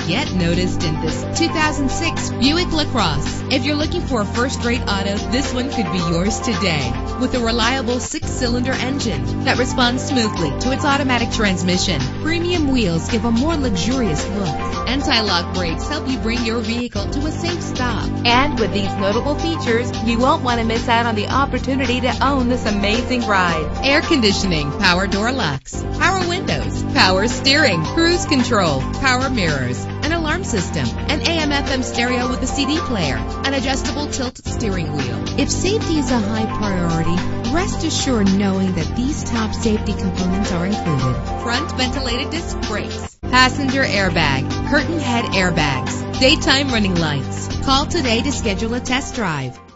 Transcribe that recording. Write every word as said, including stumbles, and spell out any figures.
get noticed in this two thousand six Buick LaCrosse. If you're looking for a first-rate auto, this one could be yours today. With a reliable six-cylinder engine that responds smoothly to its automatic transmission, premium wheels give a more luxurious look. Anti-lock brakes help you bring your vehicle to a safe stop. And with these notable features, you won't want to miss out on the opportunity to own this amazing ride. Air conditioning, power door locks, power windows, power steering, cruise control, power mirrors, an alarm system, an A M F M stereo with a C D player, an adjustable tilt steering wheel. If safety is a high priority, rest assured knowing that these top safety components are included: front ventilated disc brakes, passenger airbag, curtain head airbags, daytime running lights. Call today to schedule a test drive.